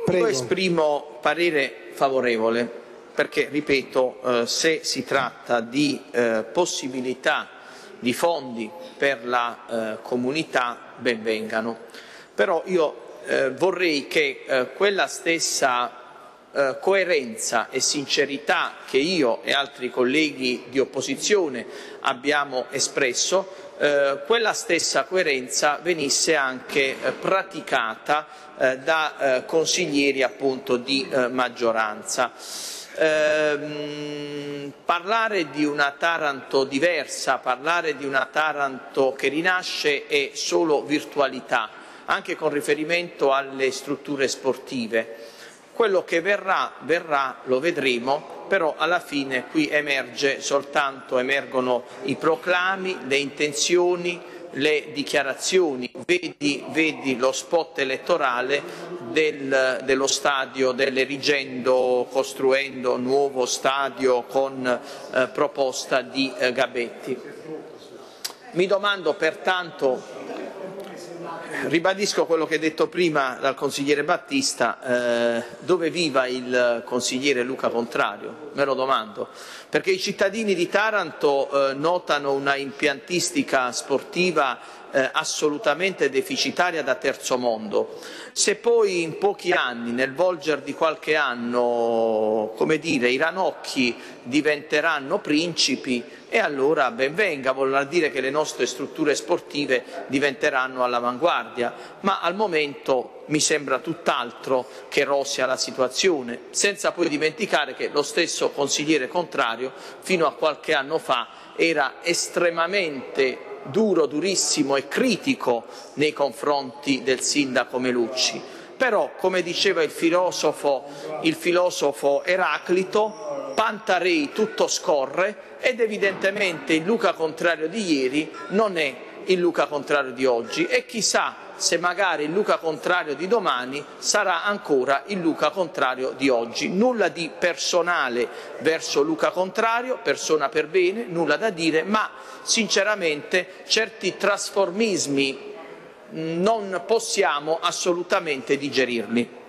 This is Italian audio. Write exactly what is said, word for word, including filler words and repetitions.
Prego. Io esprimo parere favorevole perché, ripeto, eh, se si tratta di eh, possibilità di fondi per la eh, comunità, ben vengano. Però io eh, vorrei che eh, quella stessa eh, coerenza e sincerità che io e altri colleghi di opposizione abbiamo espresso, eh, quella stessa coerenza venisse anche eh, praticata eh, da eh, consiglieri appunto di eh, maggioranza. Eh, parlare di una Taranto diversa, parlare di una Taranto che rinasce è solo virtualità, anche con riferimento alle strutture sportive. Quello che verrà, verrà, lo vedremo, però alla fine qui emerge soltanto, emergono i proclami, le intenzioni, le dichiarazioni. Vedi, vedi lo spot elettorale del, dello stadio dell'Erigendo, costruendo nuovo stadio con eh, proposta di eh, Gabetti. Mi domando pertanto, ribadisco quello che ha detto prima dal consigliere Battista, eh, dove viva il consigliere Luca Contrario? Me lo domando, perché i cittadini di Taranto eh, notano una impiantistica sportiva eh, assolutamente deficitaria da terzo mondo. Se poi in pochi anni, nel volger di qualche anno, come dire, i ranocchi diventeranno principi, e allora ben venga, vorrà dire che le nostre strutture sportive diventeranno all'avanguardia, ma al momento mi sembra tutt'altro che rosea la situazione, senza poi dimenticare che lo stesso consigliere Contrario fino a qualche anno fa era estremamente duro, durissimo e critico nei confronti del sindaco Melucci. Però, come diceva il filosofo, il filosofo Eraclito, Pantarei tutto scorre, ed evidentemente il Luca Contrario di ieri non è il Luca Contrario di oggi, e chissà se magari il Luca Contrario di domani sarà ancora il Luca Contrario di oggi. Nulla di personale verso Luca Contrario, persona per bene, nulla da dire, ma sinceramente certi trasformismi non possiamo assolutamente digerirli.